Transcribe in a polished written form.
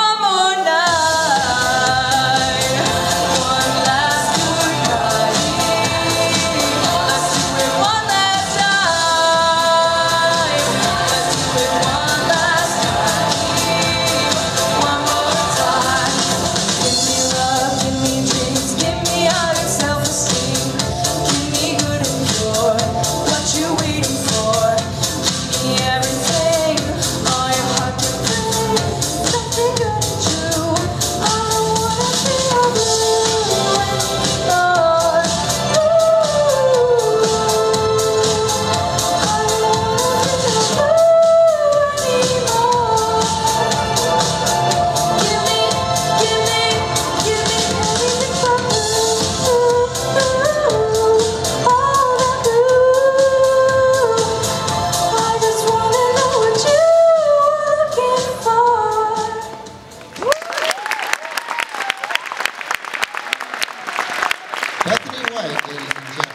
one more night, one last goodnight. Let's do it one last time. Let's do it one last time, one more time. Give me love, give me dreams, give me all your self-esteem. Give me good and pure, what you waiting for? Give me everything, all your heart can bring. Something good and true, I don't wanna feel blue anymore. Ooh, I don't wanna feel blue anymore. Give me everything but blue, all that blue. I just wanna know what you're looking for. Bethany White, ladies and gentlemen.